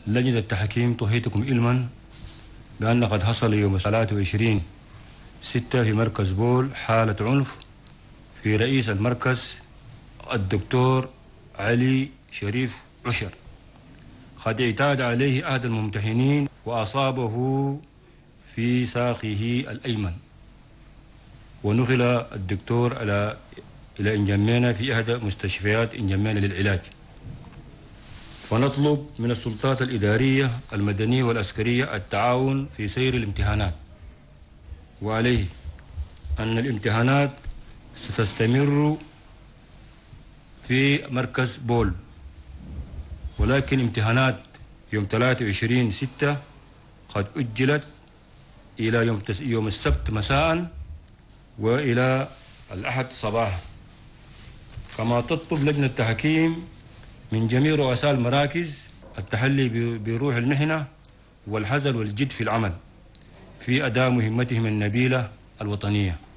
لجنة التحكيم تحيطكم علما بأن قد حصل يوم 23/6 في مركز بول حالة عنف في رئيس المركز الدكتور علي شريف عشر. قد اعتاد عليه أحد الممتحنين وأصابه في ساقه الأيمن، ونقل الدكتور إلى إنجمينا في إحدى مستشفيات إنجمينا للعلاج. ونطلب من السلطات الإدارية المدنية والعسكرية التعاون في سير الامتحانات، وعليه أن الامتحانات ستستمر في مركز بول، ولكن امتحانات يوم 23/6 قد أجلت إلى يوم السبت مساء وإلى الأحد صباحا. كما تطلب لجنة التحكيم من جميع رؤساء المراكز التحلي بروح المهنة والحذر والجد في العمل في أداء مهمتهم النبيلة الوطنية.